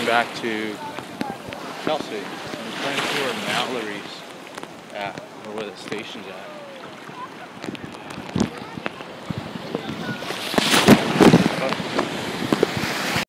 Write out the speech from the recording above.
back to Chelsea. I'm trying to see where Mallory's at, or where the station's at.